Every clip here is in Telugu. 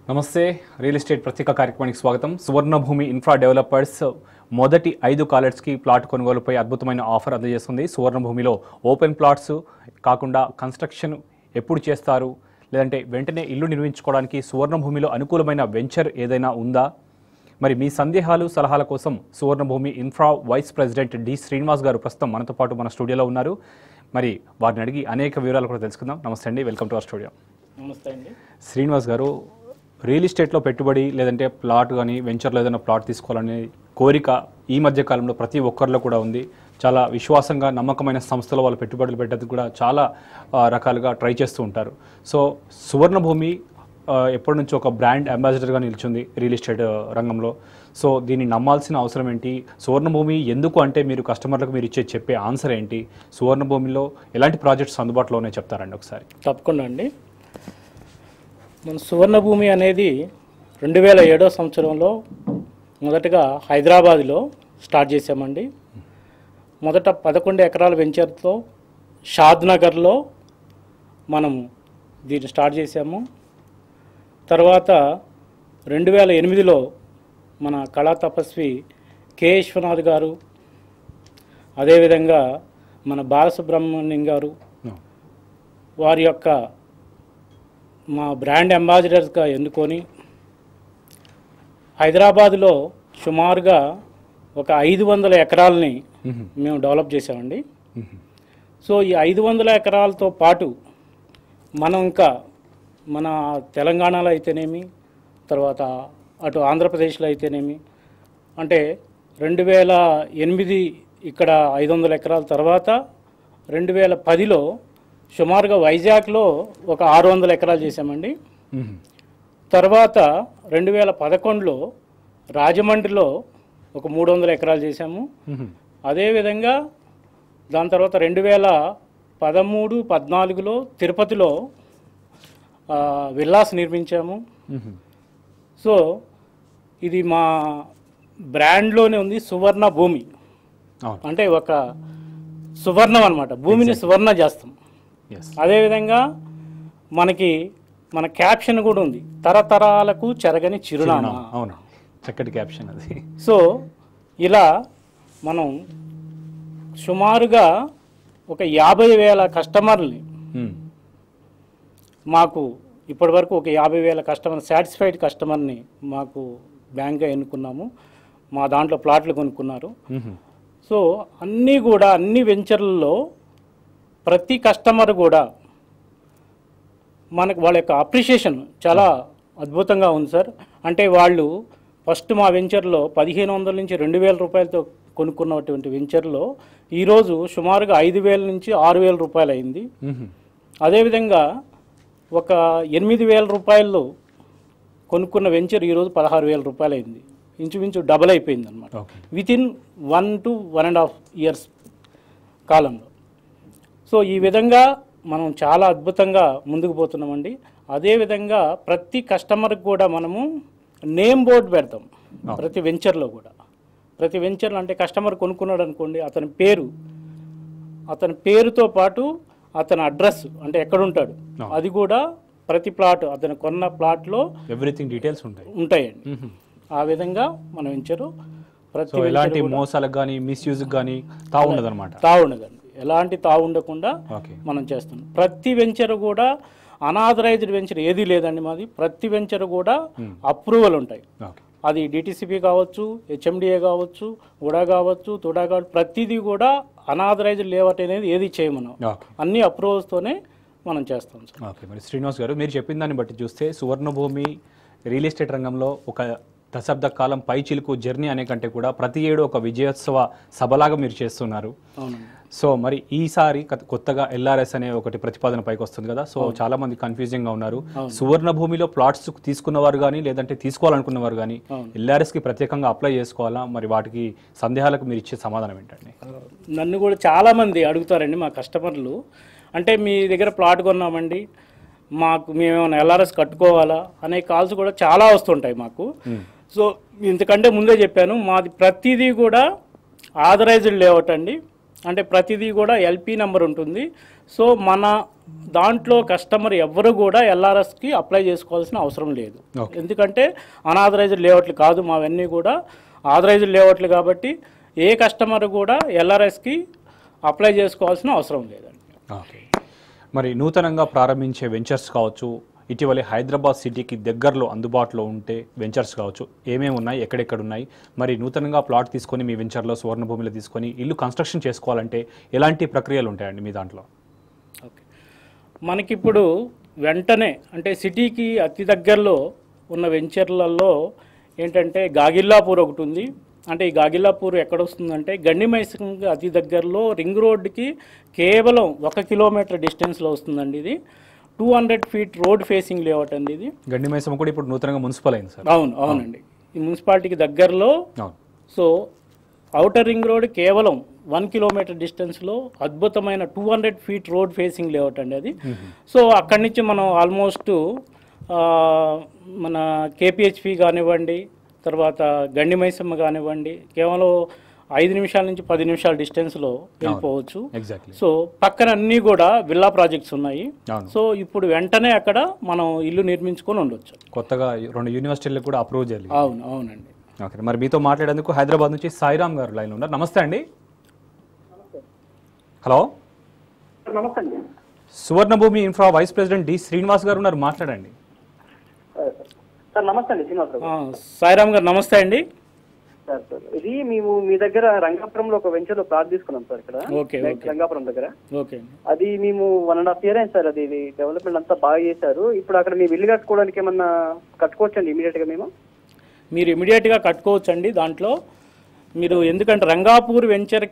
నమస్తే రియల్ ఎస్టేట్ ప్రత్యేక కార్యక్రమానికి స్వాగతం. సువర్ణభూమి ఇన్ఫ్రా డెవలపర్స్ మొదటి 5 కాలెట్స్కి ప్లాట్ కొనుగోలుపై అద్భుతమైన ఆఫర్ అందజేస్తుంది. సువర్ణభూమిలో ఓపెన్ ప్లాట్స్ కాకుండా కన్స్ట్రక్షన్ ఎప్పుడు చేస్తారు, లేదంటే వెంటనే ఇల్లు నిర్మించుకోవడానికి సువర్ణభూమిలో అనుకూలమైన వెంచర్ ఏదైనా ఉందా? మరి మీ సందేహాలు సలహాల కోసం Suvarnabhoomi infra vice president D Srinivas garu ప్రస్తుతం మనతో పాటు మన స్టూడియోలో ఉన్నారు. మరి వారిని అడిగి అనేక వివరాలు కూడా తెలుసుకుందాం. నమస్తే అండి, వెల్కమ్ టు అవర్ స్టూడియో. నమస్తే అండి. శ్రీనివాస్ గారు, రియల్ ఎస్టేట్లో పెట్టుబడి లేదంటే ప్లాట్ కానీ వెంచర్లో ఏదైనా ప్లాట్ తీసుకోవాలనే కోరిక ఈ మధ్య కాలంలో ప్రతి ఒక్కరిలో కూడా ఉంది. చాలా విశ్వాసంగా నమ్మకమైన సంస్థలో వాళ్ళు పెట్టుబడులు పెట్టేందుకు కూడా చాలా రకాలుగా ట్రై చేస్తూ ఉంటారు. సో సువర్ణభూమి ఎప్పటి నుంచో ఒక బ్రాండ్ అంబాసిడర్గా నిలిచింది రియల్ ఎస్టేట్ రంగంలో. సో దీన్ని నమ్మాల్సిన అవసరం ఏంటి? సువర్ణభూమి ఎందుకు అంటే మీరు కస్టమర్లకు మీరు చెప్పే ఆన్సర్ ఏంటి? సువర్ణభూమిలో ఎలాంటి ప్రాజెక్ట్స్ అందుబాటులో ఉన్నాయో చెప్తారండి ఒకసారి. తప్పకుండా అండి. మన సువర్ణభూమి అనేది 2007 సంవత్సరంలో మొదటగా హైదరాబాద్లో స్టార్ట్ చేసామండి. మొదట 11 ఎకరాల వెంచర్తో షాద్నగర్లో మనం దీన్ని స్టార్ట్ చేసాము. తర్వాత 2008లో మన కళా తపస్వి కె విశ్వనాథ్ గారు, అదేవిధంగా మన బాలసుబ్రహ్మణ్యం గారు వారి యొక్క మా బ్రాండ్ అంబాసిడర్స్గా ఎన్నుకొని హైదరాబాదులో సుమారుగా ఒక 500 ఎకరాలని మేము డెవలప్ చేసామండి. సో ఈ 500 ఎకరాలతో పాటు మనం ఇంకా మన తెలంగాణలో అయితేనేమి, తర్వాత అటు ఆంధ్రప్రదేశ్లో అయితేనేమి, అంటే 2008 ఇక్కడ 500 ఎకరాల తర్వాత 2010లో సుమారుగా వైజాగ్లో ఒక 600 ఎకరాలు చేసామండి. తర్వాత 2011లో రాజమండ్రిలో ఒక 300 ఎకరాలు చేసాము. అదేవిధంగా దాని తర్వాత 2013, 14లో తిరుపతిలో విల్లాస్ నిర్మించాము. సో ఇది మా బ్రాండ్లోనే ఉంది, సువర్ణ భూమి. అంటే ఒక సువర్ణం అన్నమాట, భూమిని సువర్ణ చేస్తాం. అదేవిధంగా మనకి మన క్యాప్షన్ కూడా ఉంది, తరతరాలకు చెరగని చిరునామా. అవును, చక్కటి క్యాప్షన్ అది. సో ఇలా మనం సుమారుగా ఒక 50,000 కస్టమర్ని మాకు ఇప్పటి వరకు ఒక 50,000 కస్టమర్ సాటిస్ఫైడ్ కస్టమర్ని మాకు బ్యాంక్గా ఎన్నుకున్నాము. మా దాంట్లో ప్లాట్లు కొనుక్కున్నారు. సో అన్ని వెంచర్లలో ప్రతి కస్టమర్ కూడా మనకు వాళ్ళ యొక్క అప్రిషియేషన్ చాలా అద్భుతంగా ఉంది సార్. అంటే వాళ్ళు ఫస్ట్ మా వెంచర్లో 1,500 నుంచి 2,000 రూపాయలతో కొనుక్కున్నటువంటి వెంచర్లో ఈరోజు సుమారుగా 5,000 నుంచి 6,000 రూపాయలు అయింది. అదేవిధంగా ఒక 8,000 రూపాయలు కొనుక్కున్న వెంచర్ ఈరోజు 16,000 రూపాయలు అయింది. ఇంచుమించు డబల్ అయిపోయింది అనమాట వితిన్ 1 to 1.5 years కాలంలో. సో ఈ విధంగా మనం చాలా అద్భుతంగా ముందుకు పోతున్నామండి. అదేవిధంగా ప్రతి కస్టమర్కి కూడా మనము నేమ్ బోర్డు పెడతాం ప్రతి వెంచర్లో కూడా. ప్రతి వెంచర్లో అంటే కస్టమర్ కొనుక్కున్నాడు అనుకోండి, అతని పేరుతో పాటు అతని అడ్రస్ అంటే ఎక్కడుంటాడు అది కూడా ప్రతి ప్లాట్ అతను కొన్న ప్లాట్లో ఎవ్రీథింగ్ డీటెయిల్స్ ఉంటాయండి. ఆ విధంగా మన వెంచరు ప్రతి ఎలాంటి మోసాలకు కానీ మిస్యూజ్కి కానీ తావుండదన్నమాట. తావుండదండి, ఎలాంటి తావు ఉండకుండా మనం చేస్తున్నాం. ప్రతి వెంచర్ కూడా అనాథరైజ్డ్ వెంచర్ ఏది లేదండి మాది. ప్రతి వెంచర్ కూడా అప్రూవల్ ఉంటాయి. అది డిటిసిపి కావచ్చు, హెచ్ఎండిఏ కావచ్చు, ఉడా కావచ్చు, తుడా కావచ్చు, ప్రతిదీ కూడా అనాథరైజ్డ్ లేఅవుట్ అనేది ఏది చేయమనం, అన్ని అప్రూవల్స్తోనే మనం చేస్తాం సార్. ఓకే, మరి శ్రీనివాస్ గారు మీరు చెప్పిన దాన్ని బట్టి చూస్తే సువర్ణభూమి రియల్ ఎస్టేట్ రంగంలో ఒక దశాబ్ద కాలం పై చిలుకు జర్నీ అనే కంటే కూడా ప్రతి ఏడు ఒక విజయోత్సవ సభలాగా మీరు చేస్తున్నారు. సో మరి ఈసారి కొత్తగా ఎల్ఆర్ఎస్ అనే ఒకటి ప్రతిపాదన పైకి వస్తుంది కదా. సో చాలా మంది కన్ఫ్యూజింగ్ గా ఉన్నారు. సువర్ణ భూమిలో ప్లాట్స్ తీసుకున్నవారు కానీ లేదంటే తీసుకోవాలనుకున్నవారు కానీ ఎల్ఆర్ఎస్ కి ప్రత్యేకంగా అప్లై చేసుకోవాలా? మరి వాటికి సందేహాలకు మీరు ఇచ్చే సమాధానం ఏంటండి? నన్ను కూడా చాలా మంది అడుగుతారండి మా కస్టమర్లు. అంటే మీ దగ్గర ప్లాట్ కొన్నామండి, మేమేమైనా ఎల్ఆర్ఎస్ కట్టుకోవాలా అనే కాల్స్ కూడా చాలా వస్తుంటాయి మాకు. సో ఇంతకంటే ముందే చెప్పాను, మాది ప్రతిదీ కూడా ఆథరైజ్డ్ లేఅవుట్ అండి. అంటే ప్రతిదీ కూడా ఎల్పి నెంబర్ ఉంటుంది. సో మన దాంట్లో కస్టమర్ ఎవ్వరు కూడా ఎల్ఆర్ఎస్కి అప్లై చేసుకోవాల్సిన అవసరం లేదు. ఎందుకంటే అనాథరైజ్డ్ లేఅవుట్లు కాదు మావన్నీ కూడా ఆథరైజ్డ్ లేఅవుట్లు కాబట్టి ఏ కస్టమర్ కూడా ఎల్ఆర్ఎస్కి అప్లై చేసుకోవాల్సిన అవసరం లేదండి. ఓకే, మరి నూతనంగా ప్రారంభించే వెంచర్స్ కావచ్చు, ఇటీవలే హైదరాబాద్ సిటీకి దగ్గరలో అందుబాటులో ఉంటే వెంచర్స్ కావచ్చు, ఏమేమి ఉన్నాయి, ఎక్కడెక్కడ ఉన్నాయి, మరి నూతనంగా ప్లాట్ తీసుకొని మీ వెంచర్లో సువర్ణ భూమిలో తీసుకొని ఇల్లు కన్స్ట్రక్షన్ చేసుకోవాలంటే ఎలాంటి ప్రక్రియలు ఉంటాయండి మీ దాంట్లో? ఓకే, మనకిప్పుడు వెంటనే అంటే సిటీకి అతి దగ్గరలో ఉన్న వెంచర్లలో ఏంటంటే గాగిల్లాపూర్ ఒకటి ఉంది. అంటే ఈ గాగిల్లాపూర్ ఎక్కడ వస్తుందంటే గండిమైసంకి అతి దగ్గరలో రింగ్ రోడ్డుకి కేవలం 1 కిలోమీటర్ డిస్టెన్స్లో వస్తుందండి. ఇది 200 ఫీట్ రోడ్ ఫేసింగ్ లేఅవుట్ అండి. ఇది గండిమైసమ్మ కూడా ఇప్పుడు నూతనంగా మున్సిపల్ అయింది సార్. అవునండి, ఈ మున్సిపాలిటీకి దగ్గరలో. అవును. సో ఔటర్ రింగ్ రోడ్ కేవలం 1 కిలోమీటర్ డిస్టెన్స్లో అద్భుతమైన 200 ఫీట్ రోడ్ ఫేసింగ్ లేఅవుట్ అండి అది. సో అక్కడి నుంచి మనం ఆల్మోస్ట్ మన కేపిహెచ్పి కానివ్వండి, తర్వాత గండిమైసమ్మ కానివ్వండి, కేవలం 5 నిమిషాల నుంచి 10 నిమిషాల డిస్టెన్స్లో వెళ్ళిపోవచ్చు. సో పక్కన అన్నీ కూడా విల్లా ప్రాజెక్ట్స్ ఉన్నాయి. సో ఇప్పుడు వెంటనే అక్కడ మనం ఇల్లు నిర్మించుకొని ఉండొచ్చు. కొత్తగా 2 యూనివర్సిటీలకు కూడా అప్రూవ్ చేయాలి. అవునండి. ఓకే, మరి మీతో మాట్లాడేందుకు హైదరాబాద్ నుంచి సాయిరామ్ గారు లైన్లో ఉన్నారు. నమస్తే అండి. హలో, నమస్తే అండి. Suvarnabhoomi infra vice president D Srinivas garu ఉన్నారు, మాట్లాడండి. సార్ నమస్తే అండి, శ్రీనివాసరావు. సాయిరామ్ గారు నమస్తే అండి. సార్ ఇది మేము మీ దగ్గర రంగాపురంలో ఒక వెంచర్ లో ప్లాట్ తీసుకున్నాం సార్ ఇక్కడ. ఓకే, రంగాపురం దగ్గర. ఓకే, అది మేము 1.5 year అయింది సార్. అది డెవలప్మెంట్ అంతా బాగా చేశారు. ఇప్పుడు అక్కడ మేము ఇల్లు కట్టుకోవడానికి ఏమన్నా కట్టుకోవచ్చండి ఇమీడియట్ గా? మీరు ఇమీడియట్గా కట్టుకోవచ్చండి దాంట్లో మీరు. ఎందుకంటే రంగాపూర్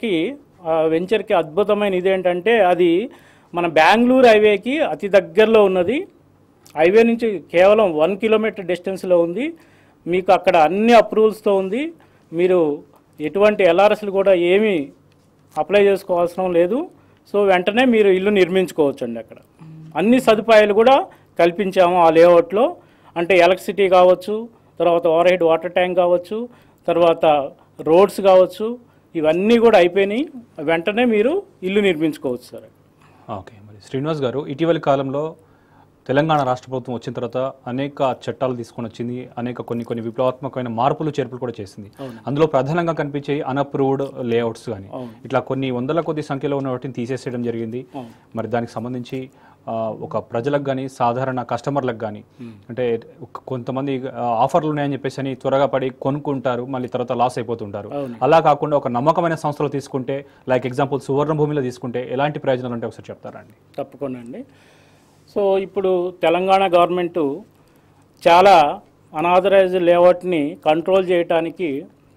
వెంచర్కి అద్భుతమైన ఇదేంటంటే అది మన బెంగళూరు హైవేకి అతి దగ్గరలో ఉన్నది. హైవే నుంచి కేవలం 1 కిలోమీటర్ డిస్టెన్స్లో ఉంది. మీకు అక్కడ అన్ని అప్రూవల్స్తో ఉంది. మీరు ఎటువంటి ఎల్ఆర్ఎస్లు కూడా ఏమీ అప్లై చేసుకోవాల్సిన లేదు. సో వెంటనే మీరు ఇల్లు నిర్మించుకోవచ్చండి. అక్కడ అన్ని సదుపాయాలు కూడా కల్పించాము ఆ లేఅవుట్లో. అంటే ఎలక్ట్రిసిటీ కావచ్చు, తర్వాత ఓవర్ హెడ్ వాటర్ ట్యాంక్ కావచ్చు, తర్వాత రోడ్స్ కావచ్చు, ఇవన్నీ కూడా అయిపోయినాయి. వెంటనే మీరు ఇల్లు నిర్మించుకోవచ్చు సార్. ఓకే, మరి శ్రీనివాస్ గారు, ఇటీవలి కాలంలో తెలంగాణ రాష్ట్ర ప్రభుత్వం వచ్చిన తర్వాత అనేక చట్టాలు తీసుకొని వచ్చింది, అనేక కొన్ని విప్లవాత్మకమైన మార్పులు చేర్పులు కూడా చేసింది. అందులో ప్రధానంగా కనిపించే అన్అప్రూవ్డ్ లేఅవుట్స్ కానీ ఇట్లా కొన్ని వందల కొద్ది సంఖ్యలో ఉన్న వాటిని తీసేసేయడం జరిగింది. మరి దానికి సంబంధించి ఒక ప్రజలకు కానీ సాధారణ కస్టమర్లకు కానీ అంటే కొంతమంది ఆఫర్లు ఉన్నాయని చెప్పేసి అని త్వరగా పడి కొనుక్కుంటారు, మళ్ళీ తర్వాత లాస్ అయిపోతుంటారు. అలా కాకుండా ఒక నమ్మకమైన సంస్థలో తీసుకుంటే, లైక్ ఎగ్జాంపుల్ సువర్ణ భూమిలో తీసుకుంటే ఎలాంటి ప్రయోజనాలు ఉంటాయి ఒకసారి చెప్తారా అండి? తప్పకుండా అండి. సో ఇప్పుడు తెలంగాణ గవర్నమెంటు చాలా అనాథరైజ్డ్ లేఅవుట్ని కంట్రోల్ చేయడానికి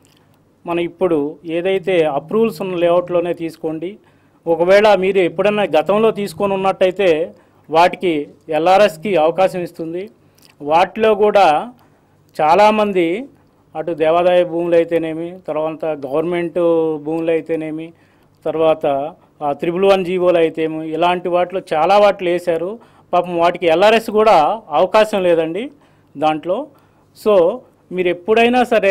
మనం ఇప్పుడు ఏదైతే అప్రూవల్స్ ఉన్న లేఅవుట్లోనే తీసుకోండి. ఒకవేళ మీరు ఎప్పుడన్నా గతంలో తీసుకొని ఉన్నట్టయితే వాటికి ఎల్ఆర్ఎస్కి అవకాశం ఇస్తుంది. వాటిలో కూడా చాలామంది అటు దేవాదాయ భూములు అయితేనేమి, తర్వాత గవర్నమెంట్ భూములు అయితేనేమి, తర్వాత 311 జీవోలు అయితేమి, ఇలాంటి వాటిలో చాలా వాటిలో వేశారు. పాపం వాటికి ఎల్ఆర్ఎస్ కూడా అవకాశం లేదండి దాంట్లో. సో మీరు ఎప్పుడైనా సరే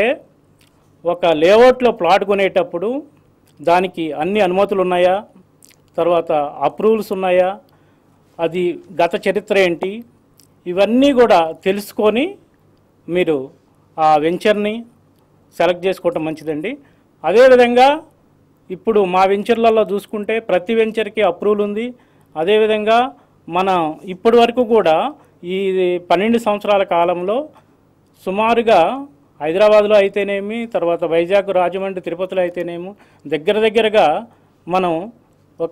ఒక లేఅవుట్లో ప్లాట్ కొనేటప్పుడు దానికి అన్ని అనుమతులు ఉన్నాయా, తర్వాత అప్రూవల్స్ ఉన్నాయా, అది గత చరిత్ర ఏంటి, ఇవన్నీ కూడా తెలుసుకొని మీరు ఆ వెంచర్ని సెలెక్ట్ చేసుకోవటం మంచిదండి. అదేవిధంగా ఇప్పుడు మా వెంచర్లలో చూసుకుంటే ప్రతి వెంచర్కి అప్రూవల్ ఉంది. అదేవిధంగా మనం ఇప్పటి వరకు కూడా ఈ 12 సంవత్సరాల కాలంలో సుమారుగా హైదరాబాద్లో అయితేనేమి, తర్వాత వైజాగ్, రాజమండ్రి, తిరుపతిలో అయితేనేమి దగ్గరగా మనం ఒక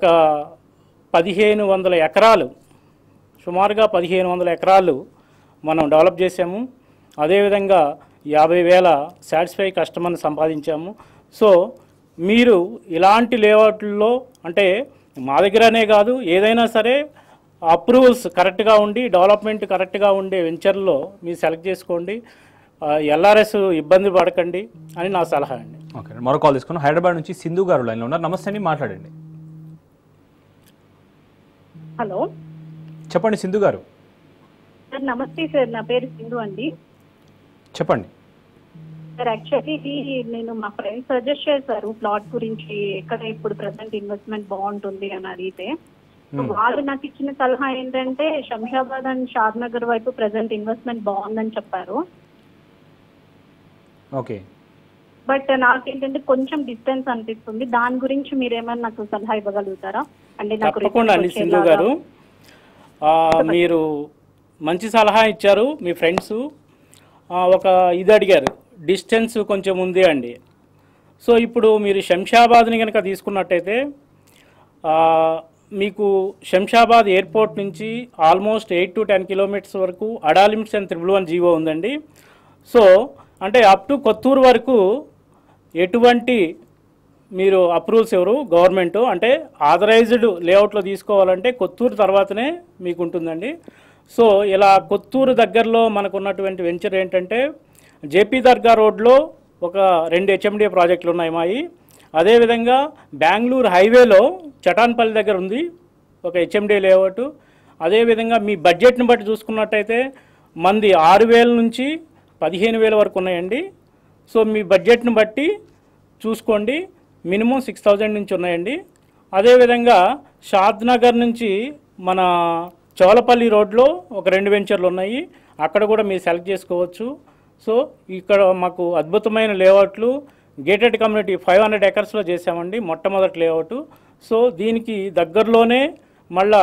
1500 ఎకరాలు, సుమారుగా 1500 ఎకరాలు మనం డెవలప్ చేసాము. అదేవిధంగా 50,000 సాటిస్ఫై కస్టమర్ని సంపాదించాము. సో మీరు ఇలాంటి లేఅవుట్లో అంటే మా దగ్గరనే కాదు, ఏదైనా సరే అప్రూవల్స్ కరెక్ట్గా ఉండి డెవలప్మెంట్ కరెక్ట్గా ఉండే వెంచర్లో మీరు సెలెక్ట్ చేసుకోండి. ఎల్ఆర్ఎస్ ఇబ్బంది పడకండి అని నా సలహా అండి. ఓకే, మరో కాల్ తీసుకున్నాం. హైదరాబాద్ నుంచి సింధు గారు లైన్లో ఉన్నారు. నమస్తే అండి, మాట్లాడండి. హలో, చెప్పండి సింధు గారు. సార్ నమస్తే సార్, నా పేరు సింధు అండి. చెప్పండి సార్. యాక్చువల్లీ నేను మా ఫ్రెండ్ సజెస్ట్ చేశారు ప్లాట్ గురించి, ఎక్కడ ఇప్పుడు ప్రజెంట్ ఇన్వెస్ట్మెంట్ బాగుంటుంది అని అడిగితే వాళ్ళు నాకు ఇచ్చిన సలహా ఏంటంటే శంషాబాద్ అండ్ షాద్ నగర్ వైపు ప్రెసెంట్ ఇన్వెస్ట్మెంట్ బాగుందని చెప్పారు. ఓకే. బట్ నాకేంటంటే కొంచెం డిస్టెన్స్ అనిపిస్తుంది. దాని గురించి మీరేమైనా నాకు సలహా ఇవ్వగలుగుతారా? అంటే నాకు తప్పకుండా అండి సింధు గారు, మీరు మంచి సలహా ఇచ్చారు. మీ ఫ్రెండ్స్ ఒక ఇది అడిగారు, డిస్టెన్స్ కొంచెం ఉంది అండి. సో ఇప్పుడు మీరు శంషాబాద్ని కనుక తీసుకున్నట్టయితే మీకు శంషాబాద్ ఎయిర్పోర్ట్ నుంచి ఆల్మోస్ట్ 8 to 10 కిలోమీటర్స్ వరకు అడాలిమ్స్ అండ్ 111 జీవో ఉందండి. సో అంటే అప్ టు కొత్తూరు వరకు ఎటువంటి మీరు అప్రూవల్స్ ఎవరు గవర్నమెంట్ అంటే ఆథరైజ్డ్ లేఅవుట్లో తీసుకోవాలంటే కొత్తూరు తర్వాతనే మీకు ఉంటుందండి. సో ఇలా కొత్తూరు దగ్గరలో మనకు ఉన్నటువంటి వెంచర్ ఏంటంటే జేపీ దర్గా రోడ్లో ఒక 2 హెచ్ఎండిఏ ప్రాజెక్టులు ఉన్నాయి మాయి. అదేవిధంగా బెంగళూరు హైవేలో చటాన్పల్లి దగ్గర ఉంది ఒక హెచ్ఎండిఏ లేఅవుట్. అదేవిధంగా మీ బడ్జెట్ని బట్టి చూసుకున్నట్టయితే మంది 6,000 నుంచి 15,000 వరకు ఉన్నాయండి. సో మీ బడ్జెట్ని బట్టి చూసుకోండి, మినిమం 6,000 నుంచి ఉన్నాయండి. అదేవిధంగా షాద్ నగర్ నుంచి మన చోలపల్లి రోడ్లో ఒక 2 వెంచర్లు ఉన్నాయి, అక్కడ కూడా మీరు సెలెక్ట్ చేసుకోవచ్చు. సో ఇక్కడ మాకు అద్భుతమైన లేఅవుట్లు గేటెడ్ కమ్యూనిటీ 500 ఎకర్స్లో చేసామండి మొట్టమొదటి లేఅవుట్. సో దీనికి దగ్గరలోనే మళ్ళా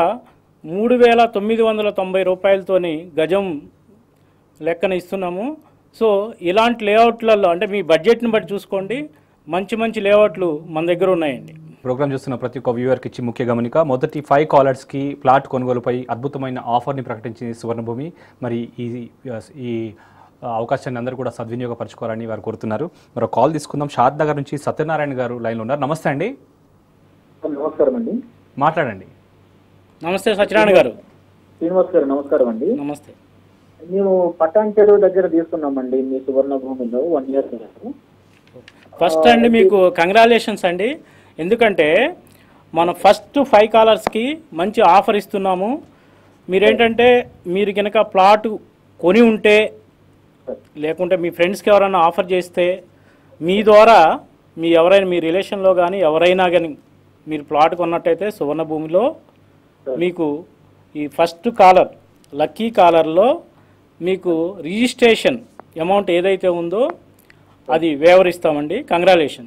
3,990 రూపాయలతోని గజం లెక్కన ఇస్తున్నాము. సో ఇలాంటి లేఅవుట్లలో అంటే మీ బడ్జెట్ని బట్టి చూసుకోండి, మంచి మంచి లేఅవుట్లు మన దగ్గర ఉన్నాయండి. ప్రోగ్రామ్ చూస్తున్న ప్రతి ఒక్క వ్యూవర్కి ఇచ్చి ముఖ్య గమనిక, మొదటి 5 కాలర్స్కి ప్లాట్ కొనుగోలుపై అద్భుతమైన ఆఫర్ని ప్రకటించింది సువర్ణభూమి. మరి ఈ అవకాశాన్ని అందరూ కూడా సద్వినియోగపరచుకోవాలని వారు కోరుతున్నారు. మరో కాల్ తీసుకుందాం. షాద్ నగర్ నుంచి సత్యనారాయణ గారు లైన్లో ఉన్నారు. నమస్తే అండి. నమస్కారం అండి. మాట్లాడండి. నమస్తే సత్యనారాయణ గారు. శ్రీనివాస్ గారు నమస్కారం అండి. నమస్తే. మేము పటాన్ చెరువు దగ్గర తీసుకున్నామండి మీ సువర్ణ భూమిలో 1 year బ్యాక్. ఫస్ట్ అండి మీకు కంగ్రాచులేషన్స్ అండి, ఎందుకంటే మన ఫస్ట్ 5 కాలర్స్కి మంచి ఆఫర్ ఇస్తున్నాము. మీరేంటంటే మీరు కనుక ప్లాట్ కొని ఉంటే లేకుంటే మీ ఫ్రెండ్స్కి ఎవరైనా ఆఫర్ చేస్తే మీ ద్వారా ఎవరైనా మీ రిలేషన్లో కానీ ఎవరైనా కానీ మీరు ప్లాట్ కొన్నట్టయితే సువర్ణ భూమిలో మీకు ఈ ఫస్ట్ కాలర్ లక్కీ కాలర్లో మీకు రిజిస్ట్రేషన్ అమౌంట్ ఏదైతే ఉందో అది వేవరిస్తామండి. కంగ్రాచులేషన్.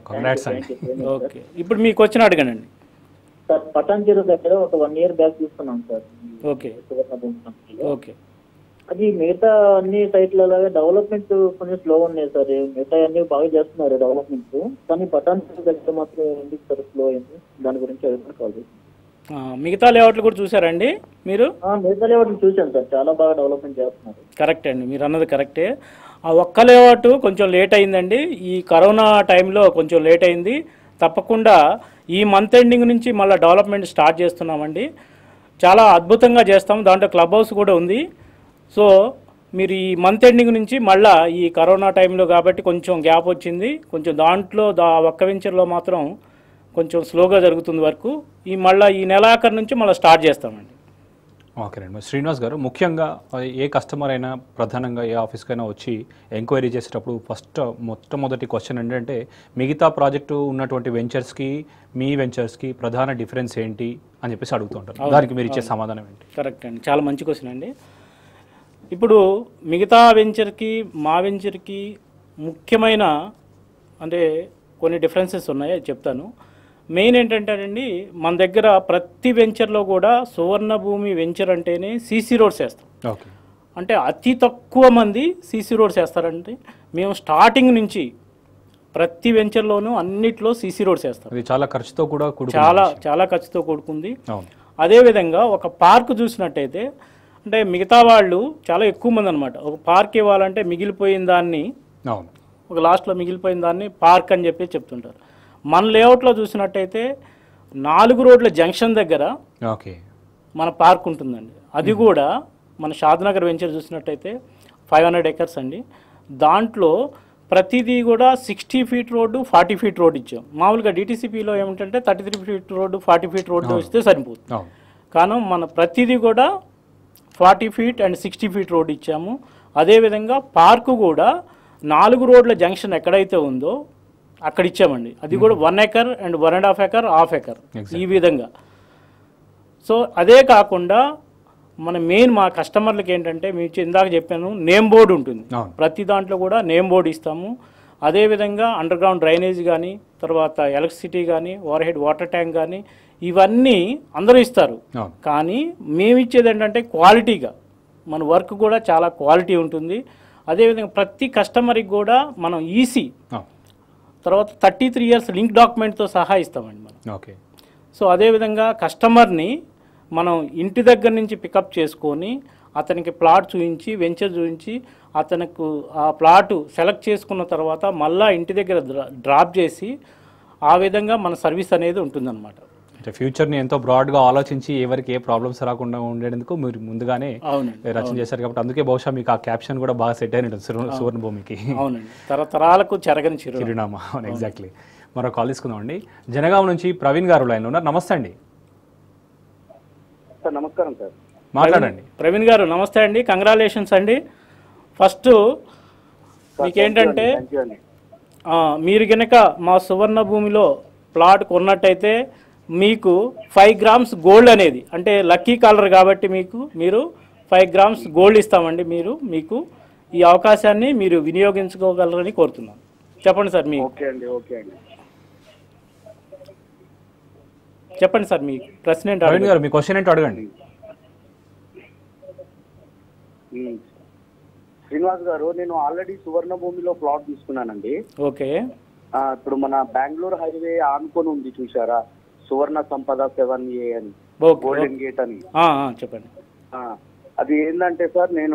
ఓకే, ఇప్పుడు మీకు వచ్చిన అడగనండి. సార్ పటాన్ చెరువు దగ్గర ఒక 1 year బ్యాక్ తీసుకున్నాం సార్. ఓకే సువర్ణ భూమి కంపెనీలో. ఓకే. అది మిగతా అన్ని సైట్ల లాగా డెవలప్మెంట్ కొంచెం స్లో ఉన్నాయి సార్. మిగతా అన్ని బాగా చేస్తున్నారు డెవలప్మెంట్, కానీ పటాన్ చెరువు దగ్గర మాత్రం ఎందుకు సార్ స్లో అయింది? దాని గురించి అడుగుతాను కాల్ చేసి. మిగతా లేఅవుట్లు కూడా చూసారండి మీరు? మిగతా లేఅవుట్లు చూశాను సార్, చాలా బాగా డెవలప్మెంట్ చేస్తున్నారు. కరెక్ట్ అండి, మీరు అన్నది కరెక్టే. ఆ ఒక్క లేఅవుట్ కొంచెం లేట్ అయిందండి, ఈ కరోనా టైంలో కొంచెం లేట్ అయింది. తప్పకుండా ఈ మంత్ ఎండింగ్ నుంచి మళ్ళీ డెవలప్మెంట్ స్టార్ట్ చేస్తున్నామండి. చాలా అద్భుతంగా చేస్తాం, దాంట్లో క్లబ్ హౌస్ కూడా ఉంది. సో మీరు ఈ మంత్ ఎండింగ్ నుంచి మళ్ళీ ఈ కరోనా టైంలో కాబట్టి కొంచెం గ్యాప్ వచ్చింది, కొంచెం దాంట్లో ఒక్క వెంచర్లో మాత్రం కొంచెం స్లోగా జరుగుతుంది వర్క్. మళ్ళీ ఈ నెలాఖరు నుంచి మళ్ళీ స్టార్ట్ చేస్తామండి. ఓకేనండి. శ్రీనివాస్ గారు, ముఖ్యంగా ఏ కస్టమర్ అయినా ప్రధానంగా ఏ ఆఫీస్కైనా వచ్చి ఎంక్వైరీ చేసేటప్పుడు మొట్టమొదటి క్వశ్చన్ ఏంటంటే మిగతా ప్రాజెక్టు ఉన్నటువంటి వెంచర్స్కి మీ వెంచర్స్కి ప్రధాన డిఫరెన్స్ ఏంటి అని చెప్పేసి అడుగుతుంటారు. దానికి మీరు ఇచ్చే సమాధానం ఏంటి? కరెక్ట్ అండి, చాలా మంచి క్వశ్చన్ అండి. ఇప్పుడు మిగతా వెంచర్కి మా వెంచర్కి ముఖ్యమైన అంటే కొన్ని డిఫరెన్సెస్ ఉన్నాయి, అది చెప్తాను. మెయిన్ ఏంటంటేనండి, మన దగ్గర ప్రతి వెంచర్లో కూడా సువర్ణ భూమి వెంచర్ అంటేనే సీసీ రోడ్స్ వేస్తాం. ఓకే. అంటే అతి తక్కువ మంది సీసీ రోడ్స్ వేస్తారంటే మేము స్టార్టింగ్ నుంచి ప్రతి వెంచర్లోనూ అన్నిట్లో సీసీ రోడ్స్ వేస్తాం. అది చాలా ఖర్చుతో కూడా చాలా ఖర్చుతో కూడుకుంది. అదేవిధంగా ఒక పార్క్ చూసినట్టయితే అంటే మిగతా వాళ్ళు చాలా ఎక్కువ మంది అనమాట, ఒక పార్క్ ఇవ్వాలంటే మిగిలిపోయిన దాన్ని ఒక లాస్ట్లో మిగిలిపోయిన దాన్ని పార్క్ అని చెప్పి చెప్తుంటారు. మన లేఅవుట్లో చూసినట్టయితే 4 రోడ్ల జంక్షన్ దగ్గర మన పార్క్ ఉంటుందండి. అది కూడా మన షాద్నగర్ వెంచర్ చూసినట్టయితే 500 ఎకర్స్ అండి. దాంట్లో ప్రతిదీ కూడా 60 feet రోడ్డు 40 feet రోడ్డు ఇచ్చాం. మామూలుగా డిటీసీపీలో ఏమిటంటే 33 feet రోడ్డు 40 feet రోడ్డు ఇస్తే సరిపోతుంది, కానీ మన ప్రతిదీ కూడా 40 feet అండ్ 60 feet రోడ్డు ఇచ్చాము. అదేవిధంగా పార్కు కూడా 4 రోడ్ల జంక్షన్ ఎక్కడైతే ఉందో అక్కడ ఇచ్చామండి. అది కూడా 1 acre and 1.5 acre half acre ఈ విధంగా. సో అదే కాకుండా మన మెయిన్ మా కస్టమర్లకి ఏంటంటే మీకు ఇందాక చెప్పాను నేమ్ బోర్డు ఉంటుంది. అవును. ప్రతి దాంట్లో కూడా నేమ్ బోర్డు ఇస్తాము. అదేవిధంగా అండర్ గ్రౌండ్ డ్రైనేజ్ కానీ, తర్వాత ఎలక్ట్రిసిటీ కానీ, ఓవర్ హెడ్ వాటర్ ట్యాంక్ కానీ ఇవన్నీ అందరూ ఇస్తారు. అవును. కానీ మేము ఇచ్చేది ఏంటంటే క్వాలిటీగా, మన వర్క్ కూడా చాలా క్వాలిటీ ఉంటుంది. అదేవిధంగా ప్రతి కస్టమర్కి కూడా మనం ఈసీ అవును. తర్వాత 33 years లింక్ డాక్యుమెంట్తో సహా ఇస్తామండి మనం. ఓకే. సో అదేవిధంగా కస్టమర్ని మనం ఇంటి దగ్గర నుంచి పికప్ చేసుకొని అతనికి ప్లాట్ చూపించి వెంచర్ చూపించి అతనికి ఆ ప్లాటు సెలెక్ట్ చేసుకున్న తర్వాత మళ్ళా ఇంటి దగ్గర డ్రాప్ చేసి ఆ విధంగా మన సర్వీస్ అనేది ఉంటుందన్నమాట. అంటే ఫ్యూచర్ని ఎంతో బ్రాడ్గా ఆలోచించి ఎవరికి ఏ ప్రాబ్లమ్స్ రాకుండా ఉండేందుకు మీరు ముందుగానే అవునండి. రచన చేశారు కాబట్టి అందుకే బహుశా మీకు ఆ క్యాప్షన్ కూడా బాగా సెట్ అయినట్టు సువర్ణ భూమికి. అవునండి, తరతరాలకు చెరగని చిరునామా. అవును, ఎగ్జాక్ట్లీ. మరో కాల్ తీసుకుందామండి. జనగాం నుంచి ప్రవీణ్ గారు లైన్లో ఉన్నారు. నమస్తే అండి. సార్ నమస్కారం సార్. మాట్లాడండి. ప్రవీణ్ గారు నమస్తే అండి, కంగ్రాచులేషన్స్ అండి. ఫస్ట్ మీకేంటంటే మీరు కనుక మా సువర్ణ భూమిలో ప్లాట్ కొన్నట్టయితే మీకు 5 grams గోల్డ్ అనేది, అంటే లక్కీ కాలర్ కాబట్టి మీరు 5 grams గోల్డ్ ఇస్తామండి. మీకు ఈ అవకాశాన్ని మీరు వినియోగించుకోగలరని కోరుతున్నాను. చెప్పండి సార్. ఓకే అండి. ఓకే అండి. చెప్పండి సార్, మీ ప్రశ్న ఏంటి? ప్రవీణ్ గారు మీ క్వశ్చన్ ఏంటో అడగండి. శ్రీనివాస్ గారు, నేను ఆల్రెడీ సువర్ణ భూమిలో ప్లాట్ తీసుకున్నానండి. ఓకే. ఇప్పుడు మన బెంగళూరు హైవే ఆనుకొని ఉంది చూసారా, సువర్ణ సంపద 7A అని, గోల్డెన్ గేట్ అని. చెప్పండి. అది ఏంటంటే సార్, నేను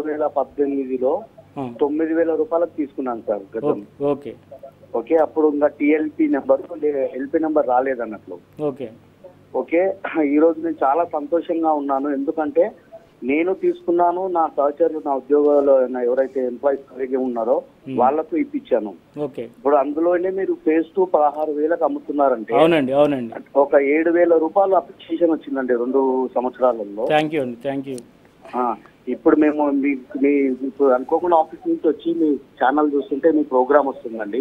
2018లో 9,000 రూపాయలకు తీసుకున్నాను సార్ గతం. ఓకే. ఓకే, అప్పుడు ఇంకా టిఎల్పి నెంబర్ ఎల్పి నెంబర్ రాలేదన్నట్లు. ఓకే. ఓకే, ఈ రోజు నేను చాలా సంతోషంగా ఉన్నాను. ఎందుకంటే నేను తీసుకున్నాను, నా సహచరులు, నా ఉద్యోగాలు ఎవరైతే ఎంప్లాయీస్ కలిగి ఉన్నారో వాళ్ళకు ఇప్పించాను. ఓకే. ఇప్పుడు అందులోనే మీరు ఫేజ్ 2 16,000కు అమ్ముతున్నారంటే, అవునండి అవునండి, ఒక 7,000 రూపాయలు అప్రిషియేషన్ వచ్చిందండి 2 సంవత్సరాలలో. థ్యాంక్ యూ అండి, థ్యాంక్ యూ. ఇప్పుడు మేము ఇప్పుడు అనుకోకుండా ఆఫీస్ నుంచి వచ్చి మీ ఛానల్ చూస్తుంటే మీ ప్రోగ్రామ్ వస్తుందండి.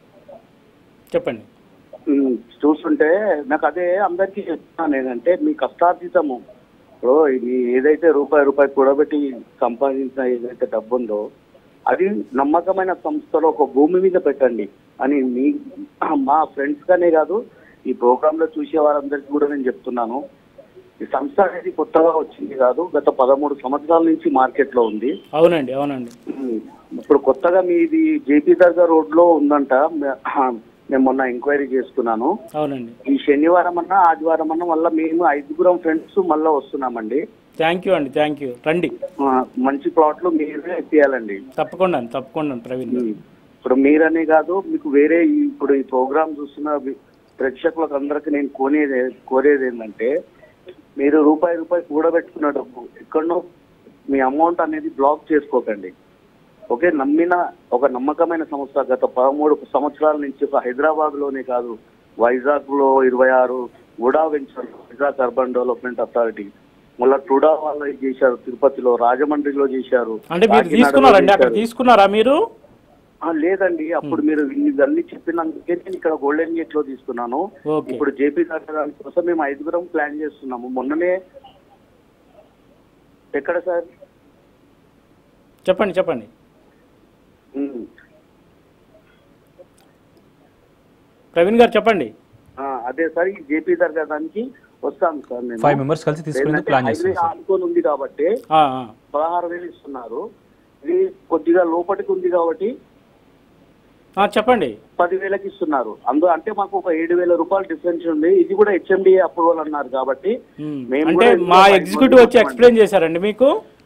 చెప్పండి. చూస్తుంటే నాకు అదే అందరికీ చెప్తున్నాను ఏంటంటే, మీ కష్టార్జితము ఇప్పుడు ఇది ఏదైతే రూపాయి కూడబెట్టి సంపాదించిన ఏదైతే డబ్బు ఉందో అది నమ్మకమైన సంస్థలో ఒక భూమి మీద పెట్టండి అని మా ఫ్రెండ్స్ గానే కాదు, ఈ ప్రోగ్రామ్ లో చూసే వారందరికీ కూడా నేను చెప్తున్నాను. ఈ సంస్థ అనేది కొత్తగా వచ్చింది కాదు, గత 13 సంవత్సరాల నుంచి మార్కెట్ లో ఉంది. అవునండి అవునండి. ఇప్పుడు కొత్తగా మీది జేపీ దర్గా రోడ్ లో ఉందంట. నేను మొన్న ఎంక్వైరీ చేసుకున్నాను. అవునండి. ఈ శనివారం అన్నా ఆదివారం అన్నా మళ్ళీ మేము 5 ఫ్రెండ్స్ మళ్ళీ వస్తున్నామండి. థ్యాంక్ యూ అండి, థ్యాంక్ యూ. రండి, మంచి ప్లాట్లు మీరే ఎత్తియాలండి. తప్పకుండా తప్పకుండా ప్రవీణ్. ఇప్పుడు మీరనే కాదు, మీకు వేరే ఇప్పుడు ఈ ప్రోగ్రామ్ చూస్తున్న ప్రేక్షకులకు అందరికి నేను కోరేది ఏంటంటే, మీరు రూపాయి కూడబెట్టుకున్న డబ్బు ఎక్కడనో మీ అమౌంట్ అనేది బ్లాక్ చేసుకోకండి. ఓకే, నమ్మిన ఒక నమ్మకమైన సంస్థ గత 13 సంవత్సరాల నుంచి హైదరాబాద్ లోనే కాదు, వైజాగ్ లో 26, VUDA venture, Vizag urban development authority, మళ్ళీ టుడా వాళ్ళు చేశారు, తిరుపతిలో, రాజమండ్రిలో చేశారు. అంటే మీరు తీసుకున్నారండి, అక్కడ తీసుకున్నారా మీరు? లేదండి, అప్పుడు మీరు ఇవన్నీ చెప్పినందుకే నేను ఇక్కడ గోల్డెన్ గేట్ లో తీసుకున్నాను. ఇప్పుడు జేపీ దాని కోసం మేము 5 ప్లాన్ చేస్తున్నాము. మొన్ననే ఎక్కడ సార్? చెప్పండి చెప్పండి. ప్రవీణ్ గారు చెప్పండి. అదే సార్, ఈ జేపీ దర్గా దానికి వస్తాను సార్. నేను 5 members కలిసి తీసుకునే ప్లాన్ చేస్తున్నాను. ఆనుకొని ఉంది కాబట్టి 16,000 ఇస్తున్నారు. ఇది కొద్దిగా లోపలికి ఉంది కాబట్టి చెప్పండి 10,000కి ఇస్తున్నారు. అంటే మాకు ఒక 7,000 రూపాయలు డిఫరెన్స్ ఉంది. ఇది కూడా హెచ్ఎండిఏ అప్రూవల్ అన్నారు కాబట్టి అంటే మా ఎగ్జిక్యూటివ్ వచ్చి ఎక్స్ప్లెయిన్ చేశారండి మీకు?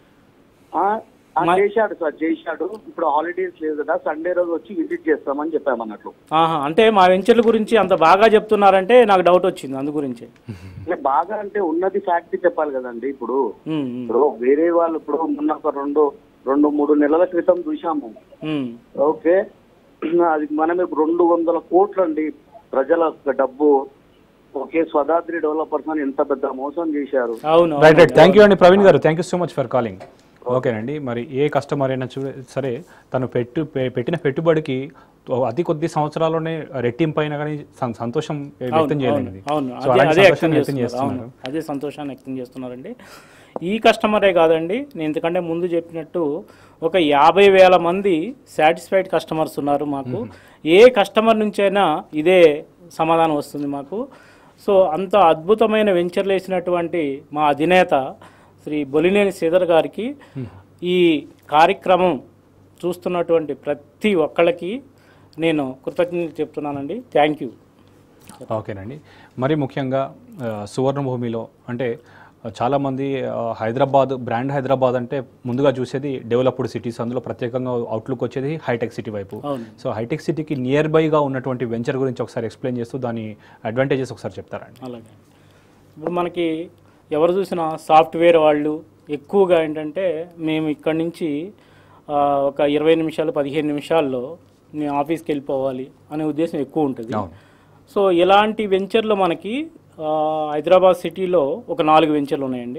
చేశాడు సార్, చేశాడు. ఇప్పుడు హాలిడేస్ లేదు కదా, సండే రోజు వచ్చి విజిట్ చేస్తామని చెప్పామన్నట్లు. అంటే మా వెంచర్ల గురించి అంత బాగా చెప్తున్నారంటే నాకు డౌట్ వచ్చింది, అందు గురించి. బాగా అంటే ఉన్నది ఫ్యాక్ట్ చెప్పాలి కదండి. ఇప్పుడు వేరే వాళ్ళు ఇప్పుడు మొన్న ఒక 2-3 నెలల క్రితం చూసాము. ఓకే, అది మనం ఇప్పుడు 200 కోట్లు అండి ప్రజల డబ్బు. ఓకే, స్వదాద్రి డెవలపర్స్ అని ఎంత పెద్ద మోసం చేశారు. థ్యాంక్ యూ అండి Praveen garu, thank you so much for calling. ఓకేనండి. మరి ఏ కస్టమర్ అయినా సరే తను పెట్టిన పెట్టుబడికి అతి కొద్ది సంవత్సరాల్లోనే రెట్టింపు అయినా కానీ సంతోషం వ్యక్తం చేయలేదు. అవును, సో అలాంటి అదే సంతోషాన్ని వ్యక్తం చేస్తున్నారు. అదే సంతోషాన్ని వ్యక్తం చేస్తున్నారండి. ఈ కస్టమరే కాదండి, నేను ఎందుకంటే ముందు చెప్పినట్టు ఒక 50,000 మంది సాటిస్ఫైడ్ కస్టమర్స్ ఉన్నారు మాకు. ఏ కస్టమర్ నుంచైనా ఇదే సమాధానం వస్తుంది మాకు. సో అంత అద్భుతమైన వెంచర్లు వేసినటువంటి మా అధినేత శ్రీ బొలినేని శ్రీధర్ గారికి ఈ కార్యక్రమం చూస్తున్నటువంటి ప్రతి ఒక్కళ్ళకి నేను కృతజ్ఞతలు చెప్తున్నానండి. Thank you. ఓకేనండి. మరి ముఖ్యంగా సువర్ణభూమిలో అంటే చాలామంది బ్రాండ్ హైదరాబాద్ అంటే ముందుగా చూసేది డెవలప్డ్ సిటీస్, అందులో ప్రత్యేకంగా అవుట్లుక్ వచ్చేది హైటెక్ సిటీ వైపు. సో హైటెక్ సిటీకి నియర్ బైగా ఉన్నటువంటి వెంచర్ గురించి ఒకసారి ఎక్స్ప్లెయిన్ చేస్తూ దాని అడ్వాంటేజెస్ ఒకసారి చెప్తారండి. అలాగే, ఇప్పుడు మనకి ఎవరు చూసినా సాఫ్ట్వేర్ వాళ్ళు ఎక్కువగా ఏంటంటే మేము ఇక్కడి నుంచి ఒక 20 నిమిషాలు 15 నిమిషాల్లో నేను ఆఫీస్కి వెళ్ళిపోవాలి అనే ఉద్దేశం ఎక్కువ ఉంటుంది. సో ఇలాంటి వెంచర్లు మనకి హైదరాబాద్ సిటీలో ఒక 4 వెంచర్లు ఉన్నాయండి.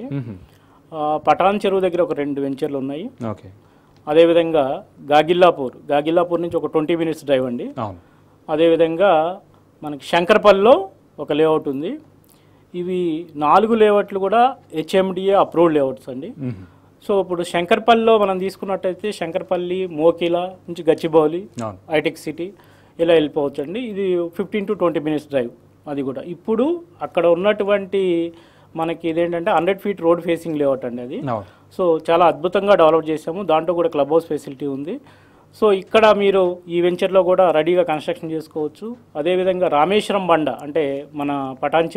పటాన్ చెరువు దగ్గర ఒక 2 వెంచర్లు ఉన్నాయి. ఓకే. అదేవిధంగా గాగిల్లాపూర్ నుంచి ఒక 20 మినిట్స్ డ్రైవ్ అండి. అదేవిధంగా మనకి శంకర్పల్లిలో ఒక లేఅవుట్ ఉంది. ఇవి 4 లేఅవుట్లు కూడా హెచ్ఎండిఏ అప్రూవ్డ్ లేఅవుట్స్ అండి. సో ఇప్పుడు శంకర్పల్లిలో మనం తీసుకున్నట్టయితే శంకర్పల్లి, మోకిలా నుంచి గచ్చిబౌలి, హైటెక్ సిటీ ఇలా వెళ్ళిపోవచ్చు అండి. ఇది 15 to 20 మినిట్స్ డ్రైవ్. అది కూడా ఇప్పుడు అక్కడ ఉన్నటువంటి మనకి ఇదేంటంటే 100 feet రోడ్ ఫేసింగ్ లేఅవుట్ అండి అది. సో చాలా అద్భుతంగా డెవలప్ చేసాము. దాంట్లో కూడా క్లబ్ హౌస్ ఫెసిలిటీ ఉంది. సో ఇక్కడ మీరు ఈ వెంచర్లో కూడా రెడీగా కన్స్ట్రక్షన్ చేసుకోవచ్చు. అదేవిధంగా రామేశ్వరం బండ అంటే మన పటాన్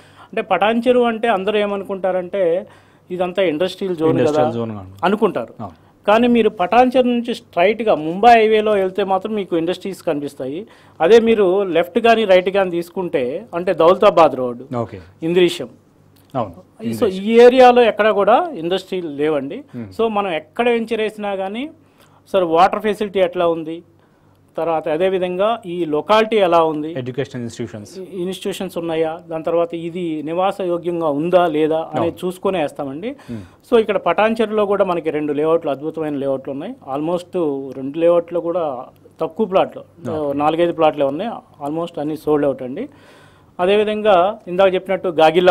చెరువు అంటే అందరూ ఏమనుకుంటారంటే ఇదంతా ఇండస్ట్రియల్ జోన్ కదా అనుకుంటారు. కానీ మీరు పటాన్ చెరువు నుంచి స్ట్రైట్గా ముంబై హైవేలో వెళ్తే మాత్రం మీకు ఇండస్ట్రీస్ కనిపిస్తాయి. అదే మీరు లెఫ్ట్ కానీ రైట్ కానీ తీసుకుంటే అంటే దౌలతాబాద్ రోడ్, ఇంద్రీషం, సో ఈ ఏరియాలో ఎక్కడ కూడా ఇండస్ట్రీలు లేవండి. సో మనం ఎక్కడ వెంచర్ వేసినా కానీ సార్ వాటర్ ఫెసిలిటీ ఎట్లా ఉంది, తర్వాత అదేవిధంగా ఈ లొకాలిటీ ఎలా ఉంది, ఎడ్యుకేషన్ ఇన్స్టిట్యూషన్స్ ఉన్నాయా, దాని తర్వాత ఇది నివాస యోగ్యంగా ఉందా లేదా అనేది చూసుకొని వేస్తామండి. సో ఇక్కడ పటాన్ చెరువులో కూడా మనకి 2 లేఅవుట్లు అద్భుతమైన లేఅవుట్లు ఉన్నాయి. ఆల్మోస్ట్ 2 లేఅవుట్లు కూడా తక్కువ ప్లాట్లు, 4-5 ప్లాట్లే ఉన్నాయి. ఆల్మోస్ట్ అన్ని సోల్డ్ అవుట్ అండి. అదేవిధంగా ఇందాక చెప్పినట్టు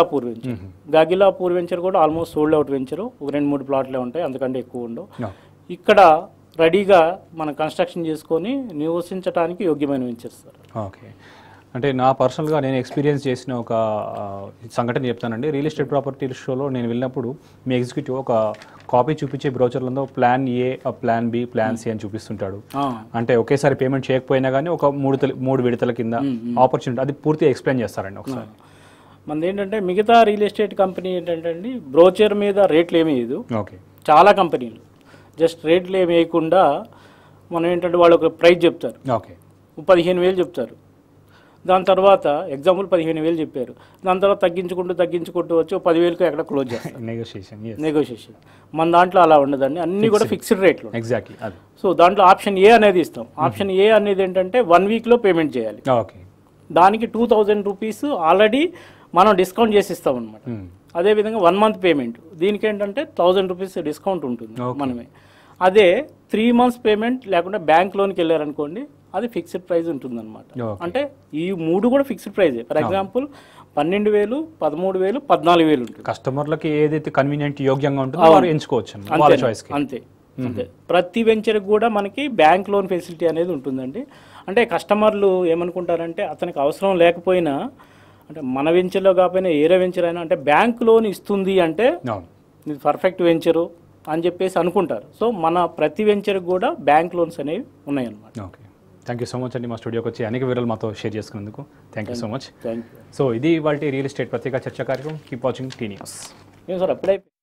గాగిల్లాపూర్ వెంచర్ కూడా ఆల్మోస్ట్ సోల్డ్ అవుట్ వెంచరు. ఒక 2-3 ప్లాట్లే ఉంటాయి, అందుకంటే ఎక్కువ ఉండవు. ఇక్కడ రెడీగా మనం కన్స్ట్రక్షన్ చేసుకొని నివసించడానికి యోగ్యమైన వెంచర్స్ సార్. ఓకే. అంటే నా పర్సనల్గా నేను ఎక్స్పీరియన్స్ చేసిన ఒక సంఘటన చెప్తానండి. రియల్ ఎస్టేట్ ప్రాపర్టీ షోలో నేను వెళ్ళినప్పుడు మీ ఎగ్జిక్యూటివ్ ఒక కాపీ చూపించే బ్రోచర్లలో plan A, plan B, plan C అని చూపిస్తుంటాడు. అంటే ఒకేసారి పేమెంట్ చేయకపోయినా కానీ ఒక 3 విడతల కింద ఆపర్చునిటీ, అది పూర్తిగా ఎక్స్ప్లెయిన్ చేస్తారండి ఒకసారి. మనది ఏంటంటే మిగతా రియల్ ఎస్టేట్ కంపెనీ ఏంటంటే అండి బ్రోచర్ మీద రేట్లు ఏమీ లేదు. ఓకే. చాలా కంపెనీలు జస్ట్ రేట్లు ఏమి వేయకుండా మనం ఏంటంటే వాళ్ళు ఒక ప్రైస్ చెప్తారు. ఓకే. 15,000 చెప్తారు. దాని తర్వాత ఎగ్జాంపుల్ 15,000 చెప్పారు. దాని తర్వాత తగ్గించుకుంటూ వచ్చి 10,000కి ఎక్కడ క్లోజ్ చేస్తారు. నెగోషియేషన్. మన దాంట్లో అలా ఉండదండి, అన్నీ కూడా ఫిక్స్డ్ రేట్లు. ఎగ్జాక్ట్లీ. సో దాంట్లో ఆప్షన్ ఏ అనేది ఇస్తాం. ఆప్షన్ ఏ అనేది ఏంటంటే 1 వీక్లో పేమెంట్ చేయాలి. ఓకే. దానికి 2,000 రూపీస్ ఆల్రెడీ మనం డిస్కౌంట్ చేసి ఇస్తాం అనమాట. అదేవిధంగా 1 month పేమెంట్, దీనికి ఏంటంటే 1,000 రూపీస్ డిస్కౌంట్ ఉంటుంది మనమే. అదే 3 months పేమెంట్ లేకుండా బ్యాంక్ లోన్కి వెళ్ళారనుకోండి, అది ఫిక్స్డ్ ప్రైస్ ఉంటుందన్నమాట. అంటే ఈ 3 కూడా ఫిక్స్డ్ ప్రైజే. ఫర్ ఎగ్జాంపుల్ 12,000, 13,000, 14,000 ఉంటుంది. కస్టమర్లకి ఏదైతే కన్వీనియంట్ యోగ్యంగా ఉంటుందో వారు ఎంచుకోవచ్చు. అంతే. ప్రతి వెంచర్కి కూడా మనకి బ్యాంక్ లోన్ ఫెసిలిటీ అనేది ఉంటుందండి. అంటే కస్టమర్లు ఏమనుకుంటారంటే అతనికి అవసరం లేకపోయినా, అంటే మన వెంచర్లో కాకపోయినా ఏరే వెంచర్ అయినా అంటే బ్యాంక్ లోన్ ఇస్తుంది అంటే ఇది పర్ఫెక్ట్ వెంచరు అని చెప్పేసి అనుకుంటారు. సో మన ప్రతి వెంచర్కి కూడా బ్యాంక్ లోన్స్ అనేవి ఉన్నాయన్నమాట. Okay. Thank you so much అండి, మా స్టూడియోకి వచ్చి అనేక వివరాలు మాతో షేర్ చేసుకున్నందుకు thank you so much. Thank you. So ఇది వాటి రియల్ ఎస్టేట్ ప్రత్యేక చర్చా కార్యక్రమం. Keep watching T news. Sir అప్పుడే